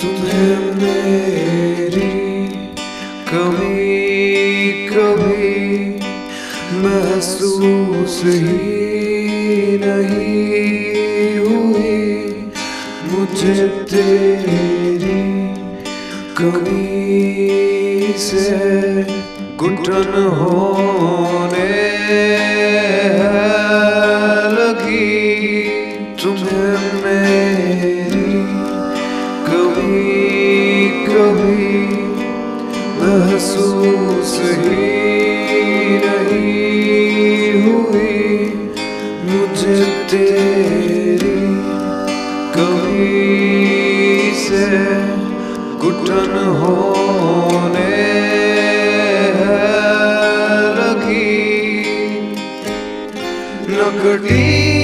तुम्हें मेरी कभी कभी महसूस ही नहीं हुई। मुझे तेरी कमी से घुटन होने लगी। तुम्हें मेरी कभी कभी महसूस ही नहीं हुई। मुझे तेरी कमी से घुटन होने लगी। नकली